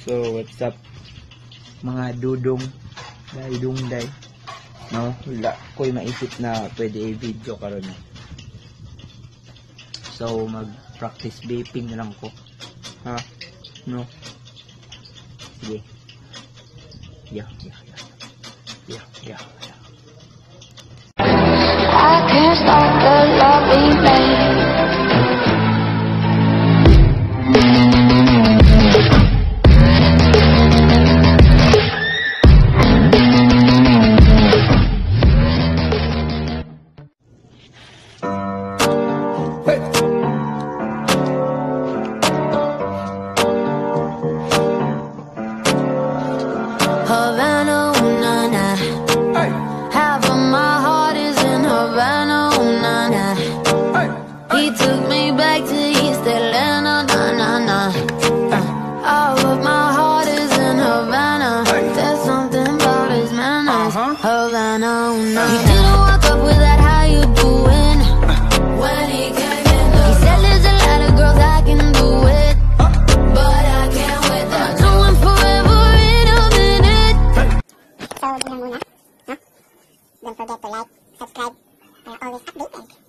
So, what's up mga dudong, dungday. No, wala ko'y maisip na pwede i-video karon. So, mag-practice vaping na lang ko. Ha? No? Sige. Yeah. I can't stop the love we made. Havana, ooh, nah, nah. Half of my heart is in Havana, ooh, nah, nah. He took me back to East Atlanta, nah, nah, nah. All of my heart is in Havana. There's something about his manners. Havana, ooh, nah, nah. He didn't walk up with that, how you doing? When he came in, he said there's a lot of girls I can do it, but I can't with that. Do it forever in a minute. So, yun lang muna, no? Don't forget to like, subscribe, para always updated.